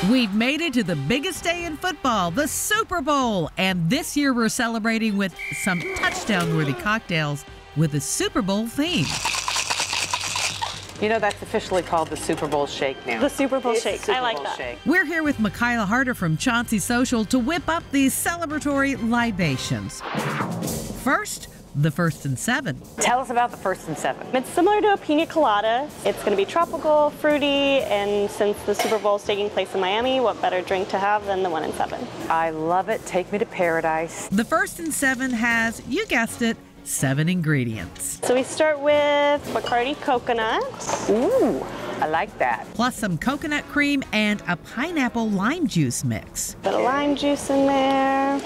We've made it to the biggest day in football, the Super Bowl. And this year we're celebrating with some touchdown-worthy cocktails with a Super Bowl theme. You know, that's officially called the Super Bowl Shake now. The Super Bowl Shake. Super I like Bowl that. Shake. We're here with Michaela Harder from Chauncey Social to whip up these celebratory libations. First, the First and Seven. Tell us about the First and Seven. It's similar to a pina colada. It's going to be tropical, fruity, and since the Super Bowl is taking place in Miami, what better drink to have than the 1 and 7? I love it. Take me to paradise. The First and Seven has, you guessed it, 7 ingredients. So we start with Bacardi coconut. Ooh, I like that. Plus some coconut cream and a pineapple lime juice mix. Bit of lime juice in there.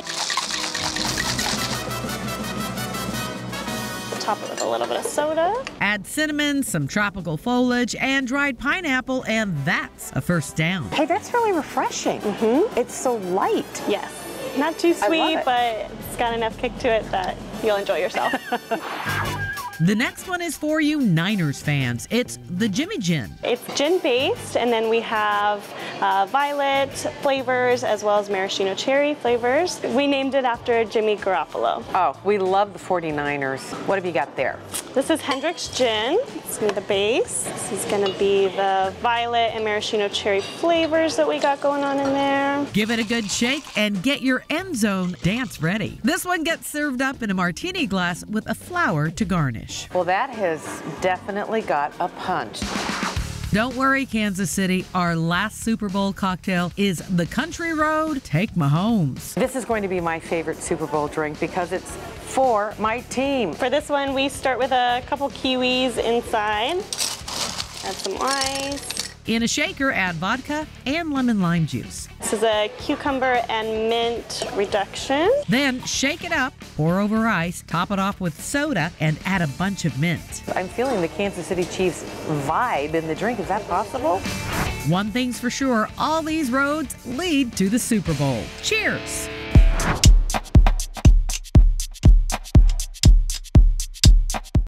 Top it with a little bit of soda. Add cinnamon, some tropical foliage, and dried pineapple, and that's a first down. Hey, that's really refreshing. It's so light. Yes. Not too I love sweet, it. but it's got enough kick to it that you'll enjoy yourself. The next one is for you Niners fans. It's the Jimmy Gin. It's gin-based, and then we have violet flavors as well as maraschino cherry flavors. We named it after Jimmy Garoppolo. Oh, we love the 49ers. What have you got there? This is Hendrick's Gin. It's going to be the base. This is going to be the violet and maraschino cherry flavors that we got going on in there. Give it a good shake and get your end zone dance ready. This one gets served up in a martini glass with a flower to garnish. Well, that has definitely got a punch. Don't worry, Kansas City. Our last Super Bowl cocktail is the Country Road Take Mahomes. This is going to be my favorite Super Bowl drink because it's for my team. For this one, we start with a couple kiwis inside. Add some ice. In a shaker, add vodka and lemon lime juice. This is a cucumber and mint reduction. Then shake it up, pour over ice, top it off with soda, and add a bunch of mint. I'm feeling the Kansas City Chiefs vibe in the drink. Is that possible? One thing's for sure, all these roads lead to the Super Bowl. Cheers!